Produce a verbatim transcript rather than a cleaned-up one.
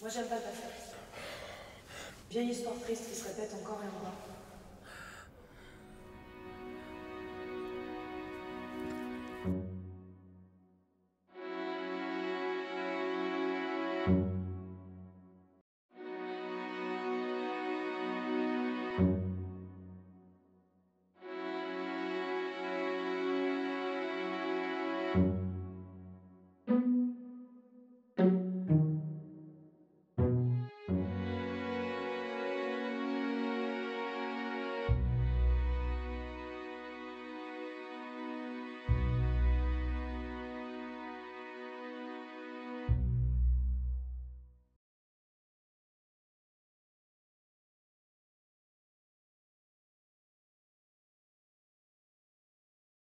Moi, j'aime pas ta fête. Vieille histoire triste qui se répète encore et encore. Thank you.